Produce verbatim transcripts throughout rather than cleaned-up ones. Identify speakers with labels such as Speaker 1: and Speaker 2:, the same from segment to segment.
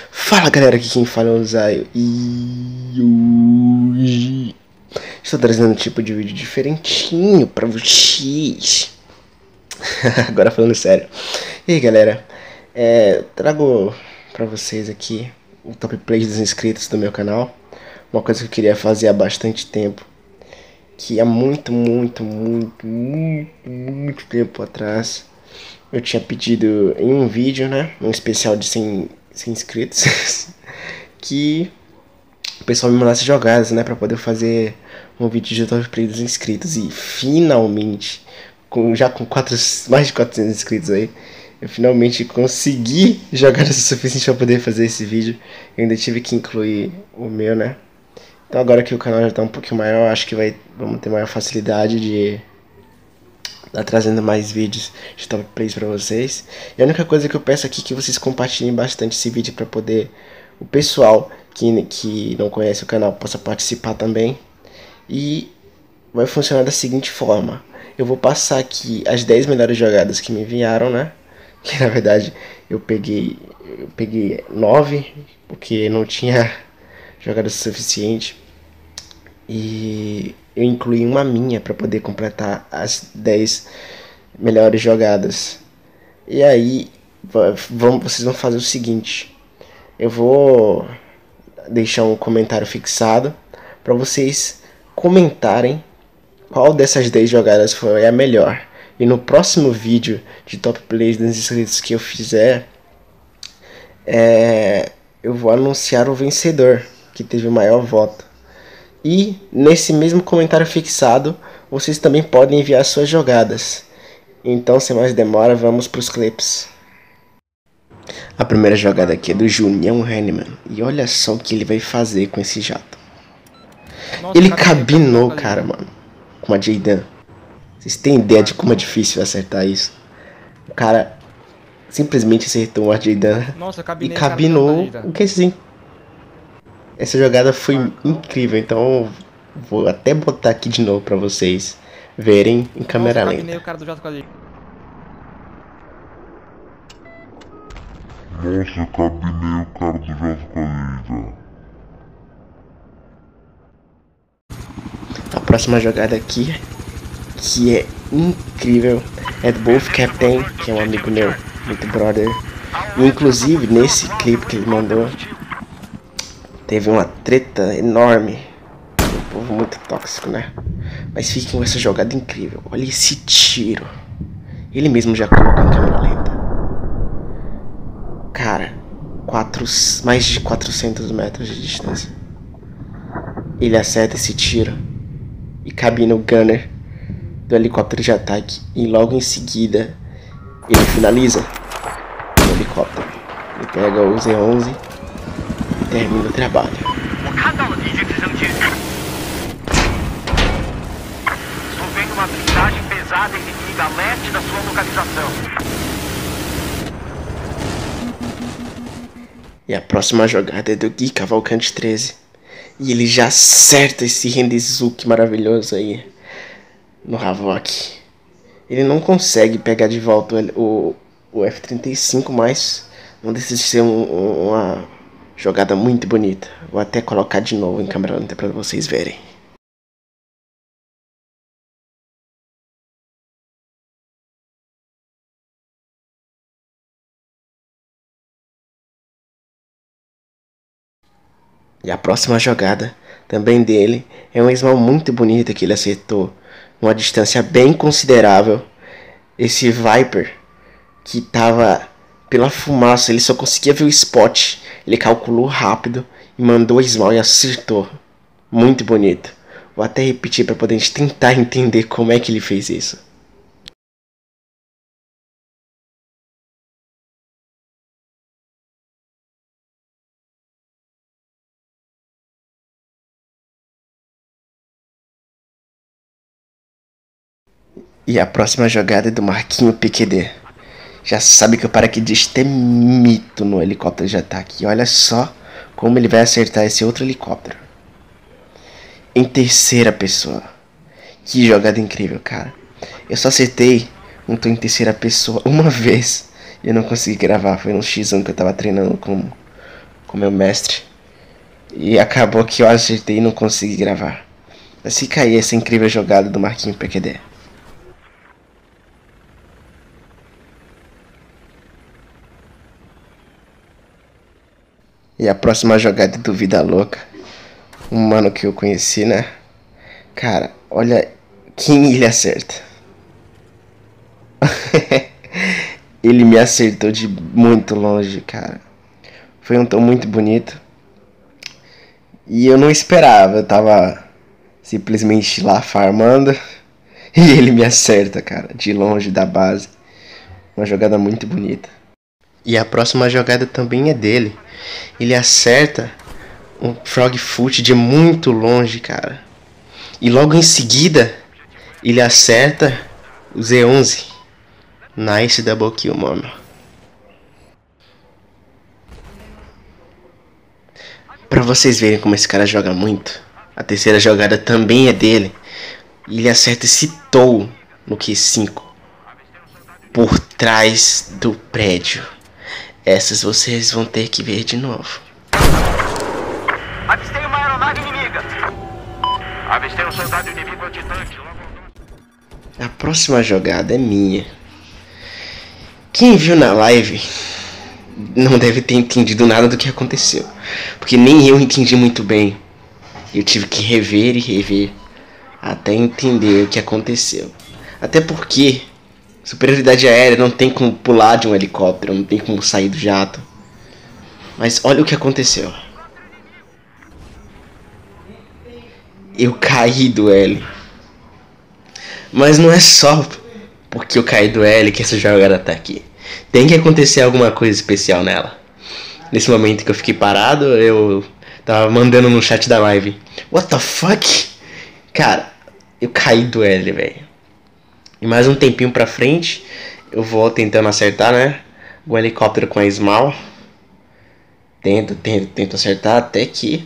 Speaker 1: Fala galera, aqui quem fala é o Zayo e hoje estou trazendo um tipo de vídeo diferentinho pra vocês. Agora falando sério. E aí galera, é, trago pra vocês aqui o top play dos inscritos do meu canal. Uma coisa que eu queria fazer há bastante tempo, que há muito, muito, muito, muito, muito tempo atrás eu tinha pedido em um vídeo, né, um especial de cem inscritos, que o pessoal me mandasse jogadas, né, pra poder fazer um vídeo de top play dos inscritos. E finalmente, com, já com quatro, mais de quatrocentos inscritos aí, eu finalmente consegui jogadas o suficiente pra poder fazer esse vídeo. Eu ainda tive que incluir o meu, né. Então agora que o canal já tá um pouquinho maior, acho que vai, vamos ter maior facilidade de tá trazendo mais vídeos de top plays pra vocês. E a única coisa que eu peço aqui é que vocês compartilhem bastante esse vídeo pra poder o pessoal que, que não conhece o canal possa participar também. E vai funcionar da seguinte forma: eu vou passar aqui as dez melhores jogadas que me enviaram, né? Que na verdade eu peguei eu peguei nove, porque não tinha jogada suficiente. E eu incluí uma minha para poder completar as dez melhores jogadas. E aí vamos, vocês vão fazer o seguinte: eu vou deixar um comentário fixado para vocês comentarem qual dessas dez jogadas foi a melhor. E no próximo vídeo de top plays dos inscritos que eu fizer, é, eu vou anunciar o vencedor que teve o maior voto. E nesse mesmo comentário fixado, vocês também podem enviar suas jogadas. Então, sem mais demora, vamos para os clipes. A primeira jogada aqui é do Junião Henneman. E olha só o que ele vai fazer com esse jato. Nossa, ele cabinou, cara, mano, com a Jaydan. Vocês têm ideia de como é difícil acertar isso? O cara simplesmente acertou a Jaydan e cabinou o que sim. Essa jogada foi incrível, então vou até botar aqui de novo pra vocês verem em câmera lenta.
Speaker 2: Nossa, cabinei o cara do jato com a gente.
Speaker 3: Nossa, cabinei o cara do jato com a gente.
Speaker 1: A próxima jogada aqui, que é incrível, é do Wolf Captain, que é um amigo meu, muito brother. E inclusive nesse clipe que ele mandou, teve uma treta enorme. Um povo muito tóxico, né? Mas fiquem com essa jogada incrível. Olha esse tiro. Ele mesmo já colocou em câmera lenta. Cara, quatro, mais de quatrocentos metros de distância. Ele acerta esse tiro e cabe no gunner do helicóptero de ataque. E logo em seguida, ele finaliza o helicóptero. Ele pega o Z onze. Termina o trabalho.
Speaker 4: Estou vendo uma blindagem pesada inimiga a leste da sua localização.
Speaker 1: E a próxima jogada é do Gui Cavalcante treze. E ele já acerta esse Rendezuki maravilhoso aí no Havok. Ele não consegue pegar de volta o, o F trinta e cinco, mas não deixa de ser um, uma jogada muito bonita. Vou até colocar de novo em câmera lenta para vocês verem. E a próxima jogada, também dele, é um small muito bonito que ele acertou uma distância bem considerável. Esse Viper, que tava pela fumaça, ele só conseguia ver o spot. Ele calculou rápido e mandou o small e acertou. Muito bonito. Vou até repetir para poder tentar entender como é que ele fez isso. E a próxima jogada é do Marquinho P Q D. Já sabe que o paraquedista é mito no helicóptero de ataque. E olha só como ele vai acertar esse outro helicóptero. Em terceira pessoa. Que jogada incrível, cara. Eu só acertei um tô em terceira pessoa uma vez. E eu não consegui gravar. Foi no X um que eu tava treinando com, com meu mestre. E acabou que eu acertei e não consegui gravar. Mas fica aí essa incrível jogada do Marquinhos P Q D. E a próxima jogada do Vida Louca. Um mano que eu conheci, né? Cara, olha quem ele acerta. Ele me acertou de muito longe, cara. Foi um tom muito bonito. E eu não esperava, eu tava simplesmente lá farmando. E ele me acerta, cara, de longe da base. Uma jogada muito bonita. E a próxima jogada também é dele. Ele acerta um frog foot de muito longe, cara. E logo em seguida, ele acerta o Z onze. Nice double kill, mano. Pra vocês verem como esse cara joga muito, a terceira jogada também é dele. E ele acerta esse tow no Q cinco. Por trás do prédio. Essas vocês vão ter que ver de novo.
Speaker 4: Avistei uma aeronave inimiga. Avistei um soldado inimigo antitanque.
Speaker 1: A próxima jogada é minha. Quem viu na live não deve ter entendido nada do que aconteceu, porque nem eu entendi muito bem. Eu tive que rever e rever até entender o que aconteceu. Até porque superioridade aérea não tem como pular de um helicóptero, não tem como sair do jato. Mas olha o que aconteceu. Eu caí do L. Mas não é só porque eu caí do L que essa jogada tá aqui. Tem que acontecer alguma coisa especial nela. Nesse momento que eu fiquei parado, eu tava mandando no chat da live: What the fuck? Cara, eu caí do L, velho. E mais um tempinho pra frente, eu vou tentando acertar, né? O helicóptero com a Small. Tento, tento, tento acertar até que...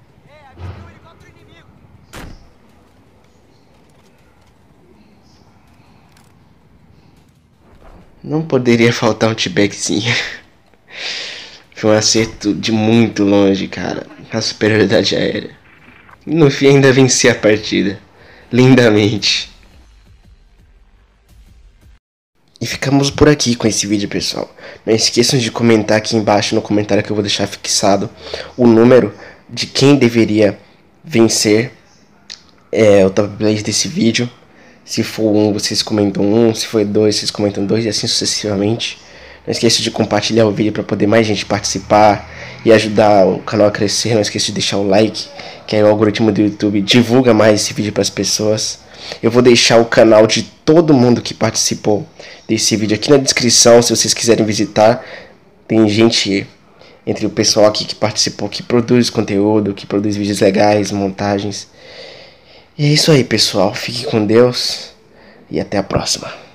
Speaker 1: Não poderia faltar um T-Bagzinho. Foi um acerto de muito longe, cara. A superioridade aérea. E no fim ainda venci a partida. Lindamente. E ficamos por aqui com esse vídeo, pessoal. Não esqueçam de comentar aqui embaixo no comentário que eu vou deixar fixado o número de quem deveria vencer é, o top play desse vídeo. Se for um, vocês comentam um. Se for dois, vocês comentam dois. E assim sucessivamente. Não esqueça de compartilhar o vídeo para poder mais gente participar e ajudar o canal a crescer. Não esqueça de deixar o like, que aí o algoritmo do YouTube divulga mais esse vídeo para as pessoas. Eu vou deixar o canal de todo mundo que participou desse vídeo aqui na descrição, se vocês quiserem visitar. Tem gente entre o pessoal aqui que participou, que produz conteúdo, que produz vídeos legais, montagens. E é isso aí, pessoal. Fique com Deus e até a próxima.